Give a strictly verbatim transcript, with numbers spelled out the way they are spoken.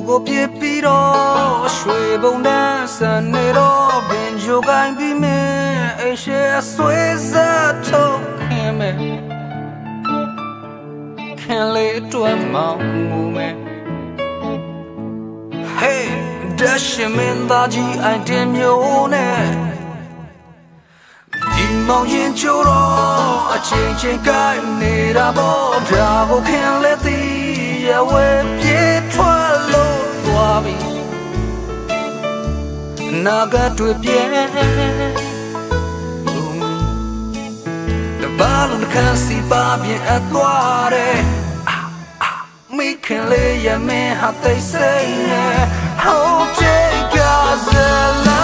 ကိုပြစ်ပြီးတော့ရွှေဘုံတန်းဆန်နေတော့ပင်ကြိုကိုင်းပြီးမင်းအရှေ့အဆွေးစားထုတ်ခင်မဲ့ခင်လေးအတွက်မောင်းမှုမဲ့ Hey ဒရှမင်းသားကြီးအိုင်တင်မျိုးနဲ့ဒီမောင်ရင်ချိုးတော့အချိန်ချင်းကိုင်းနေတာပေါ့ဒါကိုခင်လေးသိရဝဲပြေးထွက်လို့သွားပြီနာကတွေ့ပြဲတဘာလုံးခံစီပါပြင်းအသွားတယ်မိခင်လေးရမင်းဟာသိစိတ်နဲ့ Hold take us alive